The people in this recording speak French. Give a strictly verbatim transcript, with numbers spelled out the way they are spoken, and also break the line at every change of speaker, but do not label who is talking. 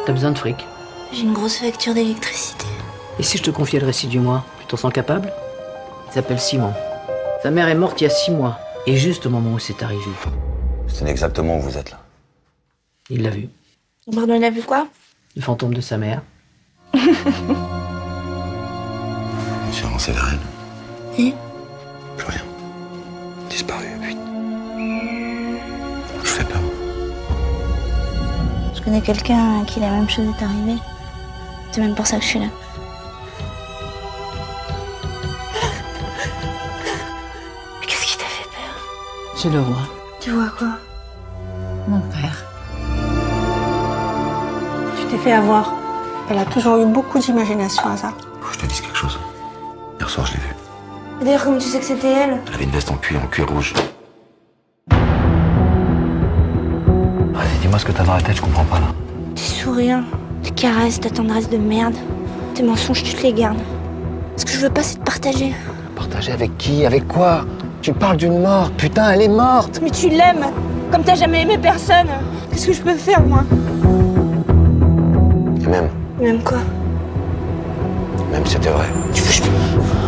T'as besoin de fric.
J'ai une grosse facture d'électricité.
Et si je te confiais le récit du mois, tu t'en sens capable? Il s'appelle Simon. Sa mère est morte il y a six mois. Et juste au moment où c'est arrivé.
C'est exactement où vous êtes là.
Il l'a vu.
Pardon, il a vu quoi?
Le fantôme de sa mère.
Je suis avancé vers elle.
Et?
Plus rien. Disparu, puis. Je fais peur.
Je connais quelqu'un à qui la même chose est arrivée. C'est même pour ça que je suis là. Mais qu'est-ce qui t'a fait peur?
Je le vois.
Tu vois quoi?
Mon père.
Tu t'es fait avoir. Elle a toujours eu beaucoup d'imagination, Asa.
Faut que je te dise quelque chose. Hier soir, je l'ai vue.
Et d'ailleurs, comment tu sais que c'était elle?
Elle avait une veste en cuir, en cuir rouge. Vas-y, dis-moi ce que t'as dans la tête, je comprends pas là.
Tes sourires, tes caresses, ta tendresse de merde. Tes mensonges, tu te les gardes. Ce que je veux pas, c'est de partager.
Partager avec qui? Avec quoi? Tu parles d'une morte, putain, elle est morte!
Mais tu l'aimes, comme t'as jamais aimé personne. Qu'est-ce que je peux faire, moi?
Et même,
Même quoi?
même si c'était vrai.
Tu veux que je...